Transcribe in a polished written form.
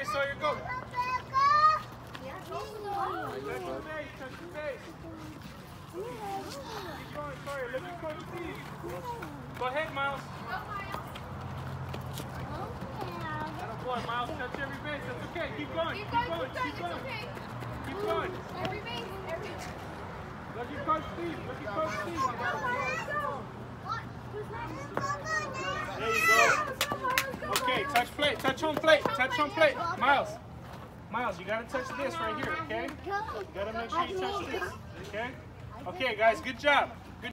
base, Sawyer, go. Touch your base, touch your base. Keep going, Sawyer, look at Coach Steve. Go ahead, Miles. Boy, Miles, touch every base. That's okay. Keep going. Keep going. Keep going. Keep going. Every base. Every base. Look at Coach Steve. Look at Coach Steve. There you go. Okay, touch plate. Touch home plate. Touch home plate. Miles. Miles, you gotta touch this right here, okay? You gotta make sure you touch this. Okay? Okay, guys, good job.